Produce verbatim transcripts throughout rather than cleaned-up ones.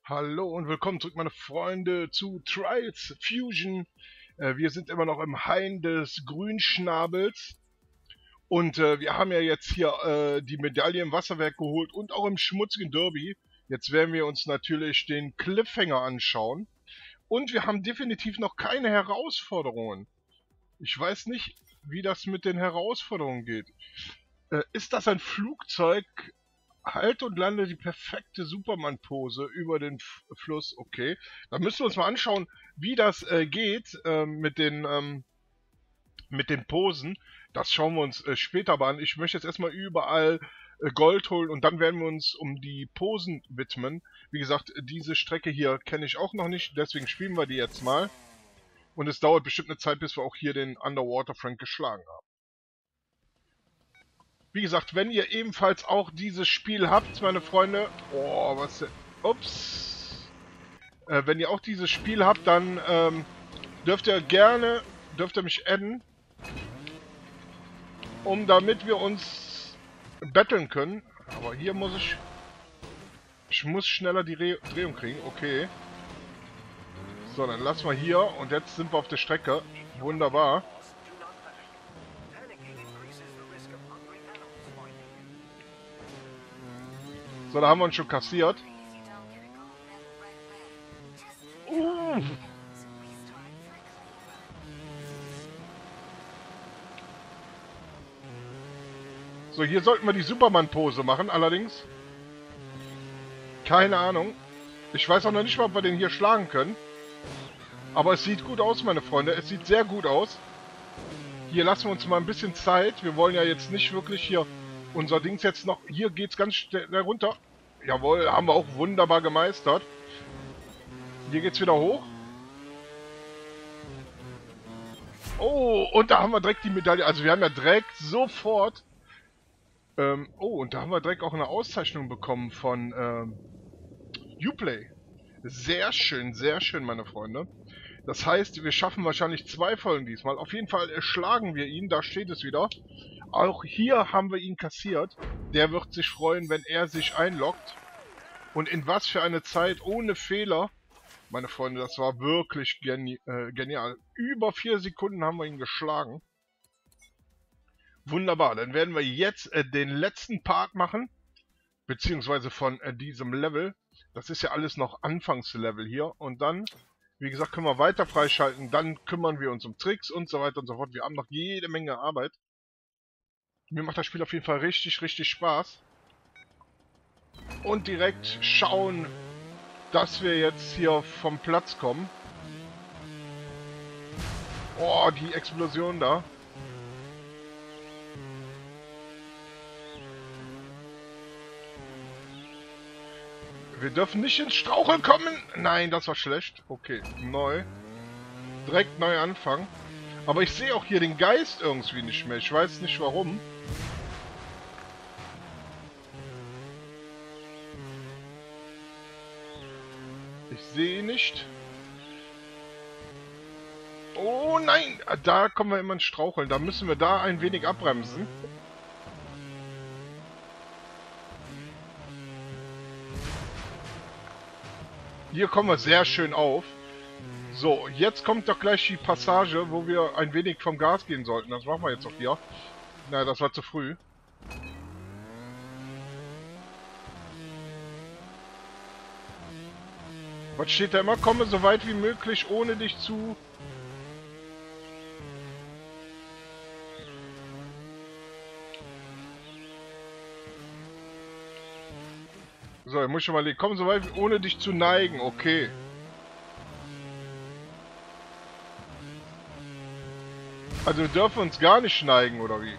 Hallo und willkommen zurück, meine Freunde, zu Trials Fusion. Äh, wir sind immer noch im Hain des Grünschnabels. Und äh, wir haben ja jetzt hier äh, die Medaille im Wasserwerk geholt und auch im schmutzigen Derby. Jetzt werden wir uns natürlich den Cliffhanger anschauen. Und wir haben definitiv noch keine Herausforderungen. Ich weiß nicht, wie das mit den Herausforderungen geht. Äh, ist das ein Flugzeug? Halte und lande die perfekte Superman-Pose über den F Fluss. Okay, dann müssen wir uns mal anschauen, wie das äh, geht äh, mit den ähm, mit den Posen. Das schauen wir uns äh, später mal an. Ich möchte jetzt erstmal überall äh, Gold holen und dann werden wir uns um die Posen widmen. Wie gesagt, diese Strecke hier kenne ich auch noch nicht, deswegen spielen wir die jetzt mal. Und es dauert bestimmt eine Zeit, bis wir auch hier den Underwater Frank geschlagen haben. Wie gesagt, wenn ihr ebenfalls auch dieses Spiel habt, meine Freunde... Oh, was denn? Ups. Äh, wenn ihr auch dieses Spiel habt, dann ähm, dürft ihr gerne, dürft ihr mich adden, um damit wir uns battlen können. Aber hier muss ich... Ich muss schneller die Re Drehung kriegen. Okay. So, dann lassen wir hier. Und jetzt sind wir auf der Strecke. Wunderbar. So, da haben wir uns schon kassiert. Uh. So, hier sollten wir die Superman-Pose machen, allerdings. Keine Ahnung. Ich weiß auch noch nicht mal, ob wir den hier schlagen können. Aber es sieht gut aus, meine Freunde. Es sieht sehr gut aus. Hier lassen wir uns mal ein bisschen Zeit. Wir wollen ja jetzt nicht wirklich hier... Unser Dings jetzt noch... Hier geht's ganz schnell runter. Jawohl, haben wir auch wunderbar gemeistert. Hier geht's wieder hoch. Oh, und da haben wir direkt die Medaille. Also wir haben ja direkt sofort... Ähm, oh, und da haben wir direkt auch eine Auszeichnung bekommen von ähm, Uplay. Sehr schön, sehr schön, meine Freunde. Das heißt, wir schaffen wahrscheinlich zwei Folgen diesmal. Auf jeden Fall erschlagen wir ihn, da steht es wieder. Auch hier haben wir ihn kassiert. Der wird sich freuen, wenn er sich einloggt. Und in was für eine Zeit, ohne Fehler. Meine Freunde, das war wirklich geni äh, genial. Über vier Sekunden haben wir ihn geschlagen. Wunderbar, dann werden wir jetzt äh, den letzten Part machen. Beziehungsweise von äh, diesem Level. Das ist ja alles noch Anfangslevel hier. Und dann, wie gesagt, können wir weiter freischalten. Dann kümmern wir uns um Tricks und so weiter und so fort. Wir haben noch jede Menge Arbeit. Mir macht das Spiel auf jeden Fall richtig, richtig Spaß. Und direkt schauen, dass wir jetzt hier vom Platz kommen. Oh, die Explosion da. Wir dürfen nicht ins Straucheln kommen. Nein, das war schlecht. Okay, neu. Direkt neu anfangen. Aber ich sehe auch hier den Geist irgendwie nicht mehr. Ich weiß nicht warum. Ich sehe ihn nicht. Oh nein! Da kommen wir immer ins Straucheln. Da müssen wir da ein wenig abbremsen. Hier kommen wir sehr schön auf. So, jetzt kommt doch gleich die Passage, wo wir ein wenig vom Gas gehen sollten. Das machen wir jetzt auch hier. Na, das war zu früh. Was steht da immer? Komme so weit wie möglich, ohne dich zu... So, ich muss schon mal legen. Komm so weit, ohne dich zu neigen. Okay. Also wir dürfen uns gar nicht neigen, oder wie?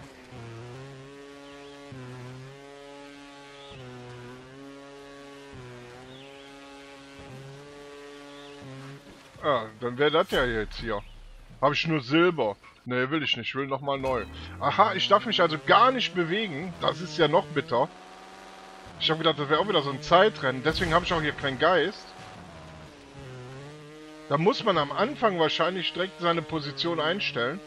Ah, dann wäre das ja jetzt hier. Habe ich nur Silber. Ne, will ich nicht. Ich will nochmal neu. Aha, ich darf mich also gar nicht bewegen. Das ist ja noch bitter. Ich habe gedacht, das wäre auch wieder so ein Zeitrennen. Deswegen habe ich auch hier keinen Geist. Da muss man am Anfang wahrscheinlich direkt seine Position einstellen.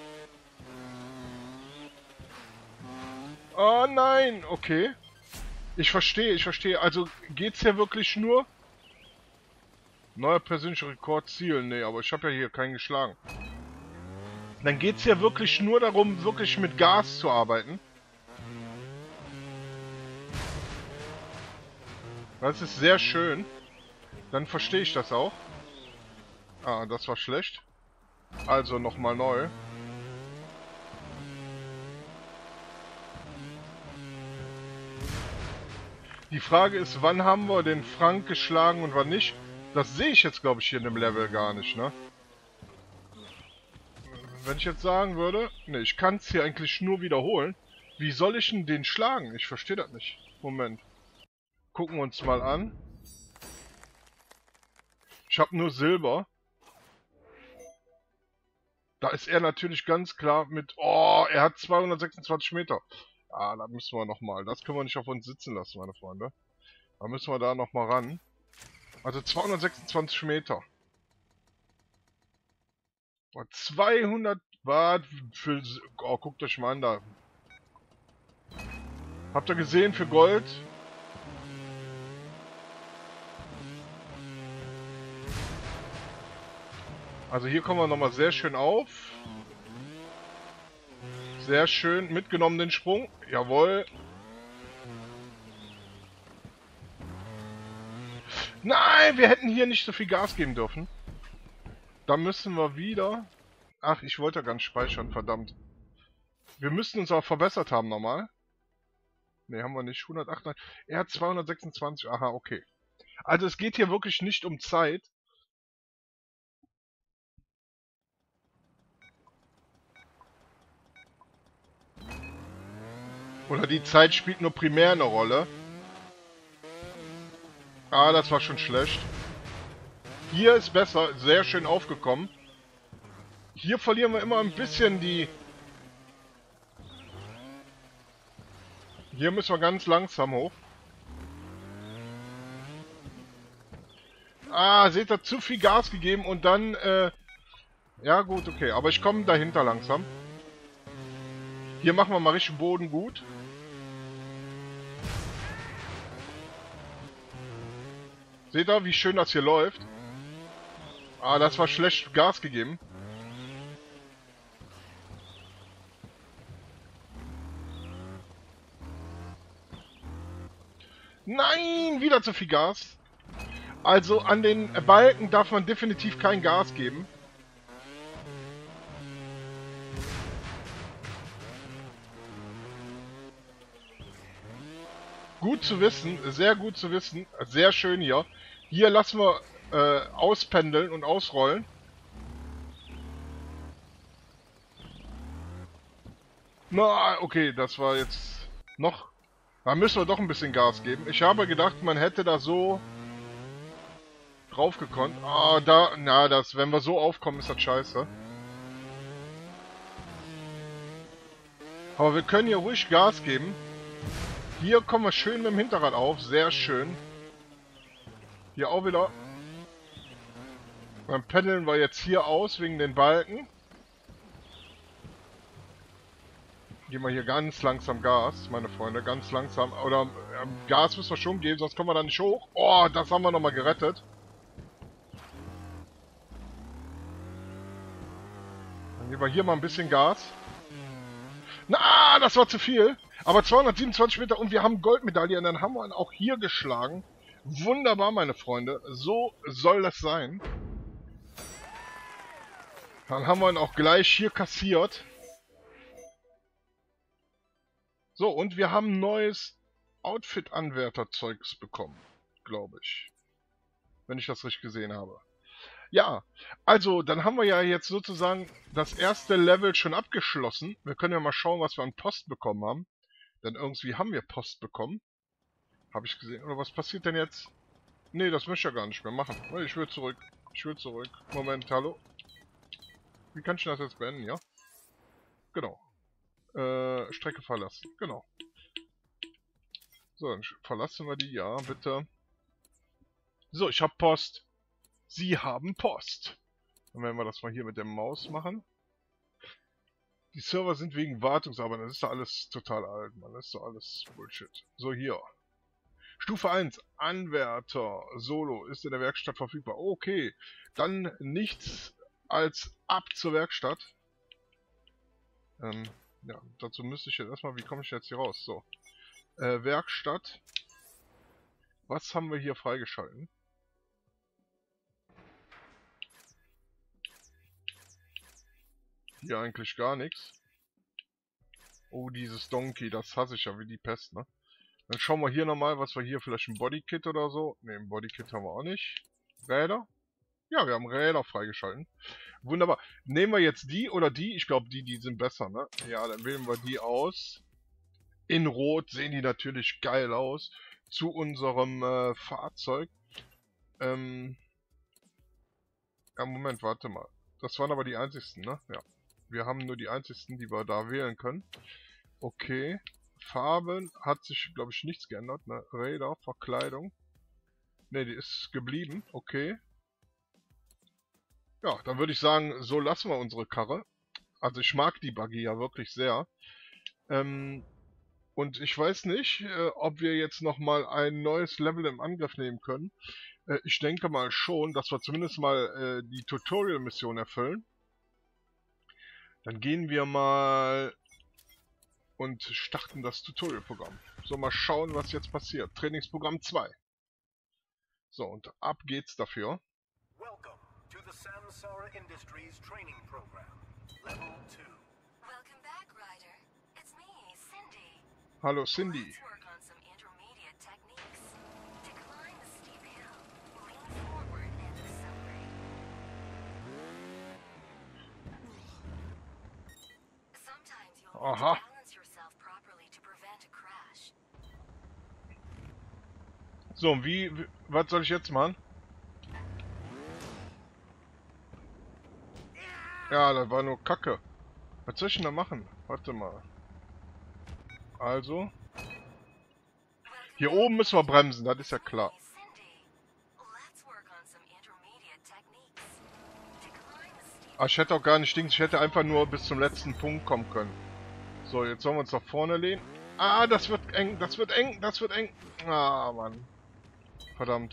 Oh nein, okay. Ich verstehe, ich verstehe. Also geht's ja wirklich nur... Neuer persönlicher Rekordziel. Nee, aber ich habe ja hier keinen geschlagen. Dann geht's ja wirklich nur darum, wirklich mit Gas zu arbeiten. Das ist sehr schön. Dann verstehe ich das auch. Ah, das war schlecht. Also nochmal neu. Die Frage ist, wann haben wir den Frank geschlagen und wann nicht? Das sehe ich jetzt, glaube ich, hier in dem Level gar nicht, ne? Wenn ich jetzt sagen würde, ne, ich kann es hier eigentlich nur wiederholen. Wie soll ich denn den schlagen? Ich verstehe das nicht. Moment. Gucken wir uns mal an. Ich habe nur Silber. Da ist er natürlich ganz klar mit... Oh, er hat zweihundertsechsundzwanzig Meter. Ah, da müssen wir nochmal. Das können wir nicht auf uns sitzen lassen, meine Freunde. Da müssen wir da nochmal ran. Also zweihundertsechsundzwanzig Meter. zweihundert Watt für... Oh, guckt euch mal an da. Habt ihr gesehen für Gold? Also hier kommen wir nochmal sehr schön auf. Sehr schön. Mitgenommen den Sprung. Jawohl. Nein, wir hätten hier nicht so viel Gas geben dürfen. Da müssen wir wieder... Ach, ich wollte ja gar nicht speichern, verdammt. Wir müssten uns auch verbessert haben nochmal. Ne, haben wir nicht. hundertachtundneunzig. Er hat zweihundertsechsundzwanzig. Aha, okay. Also es geht hier wirklich nicht um Zeit. Oder die Zeit spielt nur primär eine Rolle. Ah, das war schon schlecht. Hier ist besser. Sehr schön aufgekommen. Hier verlieren wir immer ein bisschen die... Hier müssen wir ganz langsam hoch. Ah, seht ihr, zu viel Gas gegeben und dann... Äh ja gut, okay. Aber ich komme dahinter langsam. Hier machen wir mal richtig Boden gut. Seht ihr, wie schön das hier läuft? Ah, das war schlecht Gas gegeben. Nein, wieder zu viel Gas. Also an den Balken darf man definitiv kein Gas geben. Gut zu wissen, sehr gut zu wissen. Sehr schön hier. Hier lassen wir äh, auspendeln und ausrollen. Na, okay, das war jetzt noch... Da müssen wir doch ein bisschen Gas geben. Ich habe gedacht, man hätte da so drauf gekonnt. Ah, da, na, das, wenn wir so aufkommen, ist das scheiße. Aber wir können hier ruhig Gas geben. Hier kommen wir schön mit dem Hinterrad auf. Sehr schön. Hier auch wieder. Dann pendeln wir jetzt hier aus wegen den Balken. Geben wir hier ganz langsam Gas, meine Freunde. Ganz langsam. Oder äh, Gas müssen wir schon geben, sonst kommen wir da nicht hoch. Oh, das haben wir nochmal gerettet. Dann geben wir hier mal ein bisschen Gas. Na, das war zu viel. Aber zweihundertsiebenundzwanzig Meter und wir haben Goldmedaille und dann haben wir ihn auch hier geschlagen. Wunderbar, meine Freunde. So soll das sein. Dann haben wir ihn auch gleich hier kassiert. So, und wir haben neues Outfit-Anwärter-Zeugs bekommen, glaube ich. Wenn ich das richtig gesehen habe. Ja, also, dann haben wir ja jetzt sozusagen das erste Level schon abgeschlossen. Wir können ja mal schauen, was wir an Post bekommen haben. Denn irgendwie haben wir Post bekommen. Habe ich gesehen. Oder was passiert denn jetzt? Nee, das möchte ich ja gar nicht mehr machen. Ich will zurück. Ich will zurück. Moment, hallo. Wie kann ich das jetzt beenden, ja? Genau. Äh, Strecke verlassen. Genau. So, dann verlassen wir die. Ja, bitte. So, ich habe Post. Sie haben Post. Dann werden wir das mal hier mit der Maus machen. Die Server sind wegen Wartungsarbeiten. Das ist doch alles total alt, Mann. Das ist doch alles Bullshit. So, hier. Stufe eins, Anwärter, Solo, ist in der Werkstatt verfügbar. Okay, dann nichts als ab zur Werkstatt. Ähm, ja, dazu müsste ich jetzt erstmal, wie komme ich jetzt hier raus? So, äh, Werkstatt. Was haben wir hier freigeschalten? Hier eigentlich gar nichts. Oh, dieses Donkey, das hasse ich ja wie die Pest, ne? Dann schauen wir hier nochmal, was wir hier, vielleicht ein Bodykit oder so. Ne, ein Bodykit haben wir auch nicht. Räder? Ja, wir haben Räder freigeschalten. Wunderbar. Nehmen wir jetzt die oder die? Ich glaube, die, die sind besser, ne? Ja, dann wählen wir die aus. In Rot sehen die natürlich geil aus. Zu unserem äh, Fahrzeug. Ähm... Ja, Moment, warte mal. Das waren aber die einzigsten, ne? Ja. Wir haben nur die einzigsten, die wir da wählen können. Okay. Farben hat sich, glaube ich, nichts geändert. Ne? Räder, Verkleidung. Ne, die ist geblieben. Okay. Ja, dann würde ich sagen, so lassen wir unsere Karre. Also ich mag die Buggy ja wirklich sehr. Ähm, und ich weiß nicht, äh, ob wir jetzt nochmal ein neues Level im Angriff nehmen können. Äh, ich denke mal schon, dass wir zumindest mal äh, die Tutorial-Mission erfüllen. Dann gehen wir mal und starten das Tutorial-Programm. So, mal schauen, was jetzt passiert. Trainingsprogramm zwei. So, und ab geht's dafür. Welcome to the Samsara Industries training program, level two. Welcome back, Ryder. It's me, Cindy. Hallo, Cindy. Let's work on some intermediate techniques. To climb a steep hill, lean forward and accelerate. Sometimes you'll need Aha. to balance yourself properly to prevent a crash. So, und wie, wie, was soll ich jetzt machen? Ja, das war nur Kacke. Was soll ich denn da machen? Warte mal. Also. Hier oben müssen wir bremsen, das ist ja klar. Hey, Cindy. Let's work on some intermediate techniques. To climb a steep Ah, ich hätte auch gar nicht Dings, ich hätte einfach nur bis zum letzten Punkt kommen können. So, jetzt sollen wir uns nach vorne lehnen. Ah, das wird eng, das wird eng, das wird eng. Ah, Mann. Verdammt.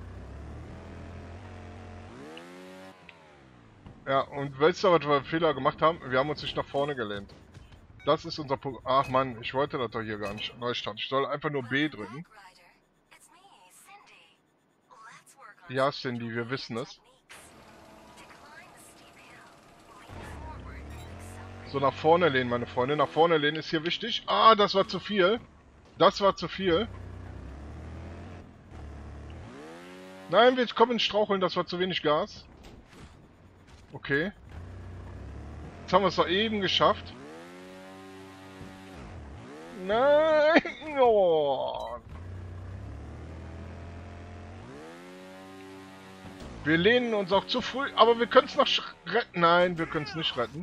Ja, und weißt du, was wir Fehler gemacht haben? Wir haben uns nicht nach vorne gelehnt. Das ist unser Punkt. Ach Mann, ich wollte das doch hier gar nicht neu starten. Ich soll einfach nur B drücken. back, Ryder. It's me, Cindy. Let's work on Ja, Cindy, wir wissen es. techniques. To climb a steep hill, lean forward and accelerate. So, nach vorne lehnen, meine Freunde. Nach vorne lehnen ist hier wichtig. Ah, das war zu viel. Das war zu viel. Nein, wir kommen ins Straucheln, das war zu wenig Gas. Okay. Jetzt haben wir es doch eben geschafft. Nein! Oh. Wir lehnen uns auch zu früh, aber wir können es noch retten. Nein, wir können es nicht retten.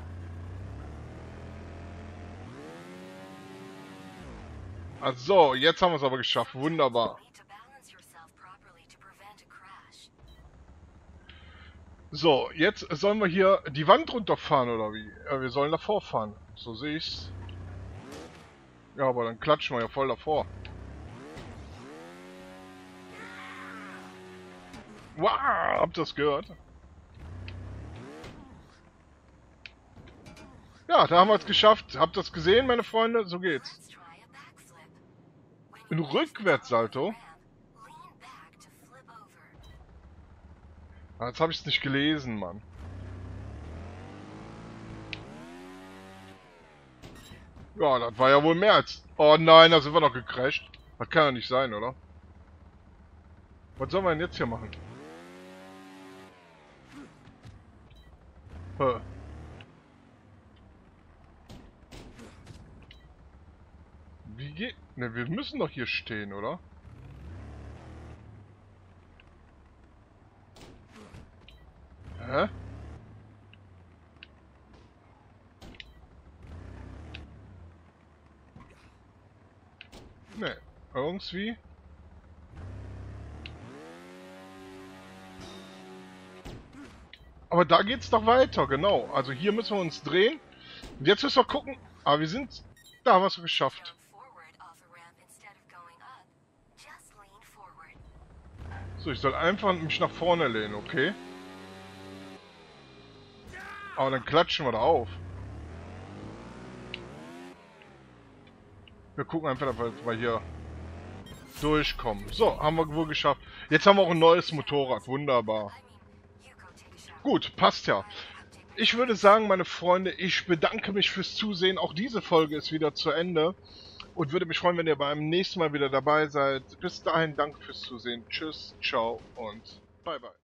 Also, jetzt haben wir es aber geschafft. Wunderbar. Need to balance yourself properly to prevent a crash. So, jetzt sollen wir hier die Wand runterfahren, oder wie? Ja, wir sollen davor fahren. So sehe ich's. Ja, aber dann klatschen wir ja voll davor. Wow, habt ihr das gehört? Ja, da haben wir es geschafft. Habt ihr das gesehen, meine Freunde? So geht's. Let's try a backflip. When Ein you use the Rückwärtssalto? ramp, lean back to flip over. Ah, jetzt habe ich es nicht gelesen, Mann. Ja, das war ja wohl mehr als... Oh nein, da sind wir noch gecrasht. Das kann ja nicht sein, oder? Was sollen wir denn jetzt hier machen? Hä? Wie geht... Ne, wir müssen doch hier stehen, oder? Hä? Ne, irgendwie... Aber da geht's doch weiter, genau. Also hier müssen wir uns drehen. Und jetzt müssen wir gucken. Aber wir sind... Da haben wir es geschafft. Jump forward off a ramp instead of going up. So, ich soll einfach mich nach vorne lehnen, okay? Aber dann klatschen wir da auf. Wir gucken einfach, dass wir jetzt mal hier durchkommen. So, haben wir wohl geschafft. Jetzt haben wir auch ein neues Motorrad. Wunderbar. Gut, passt ja. Ich würde sagen, meine Freunde, ich bedanke mich fürs Zusehen. Auch diese Folge ist wieder zu Ende. Und würde mich freuen, wenn ihr beim nächsten Mal wieder dabei seid. Bis dahin, danke fürs Zusehen. Tschüss, ciao und bye bye.